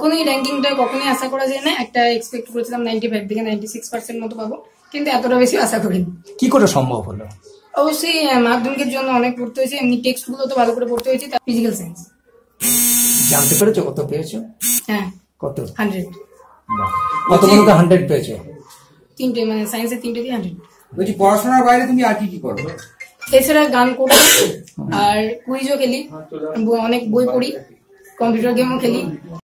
কখনোই র্যাঙ্কিংটা কখনোই আশা করা যায় না। একটা এক্সপেক্ট করেছিলাম 95 থেকে 96% মতো পাবো, কিন্তু এতটা বেশি আশা করিনি। কি করে সম্ভব হলো? অবশ্যই মাধ্যমিকের জন্য অনেক পড়তে হয়েছে, এমনি টেক্সট গুলো তো ভালো করে পড়তে হয়েছে। ফিজিক্যাল সায়েন্স জানতে পেরেছো কত পেয়েছো? হ্যাঁ, কত? 100। কত মনে 100 পেয়েছো? 3টে, মানে সায়েন্সের 3টে দিয়ে 100। বলছি পড়াশোনার বাইরে তুমি আর কি করো? এছাড়া গান করি আর কুইজও খেলি, অনেক বই পড়ি, কম্পিউটার গেমও খেলি।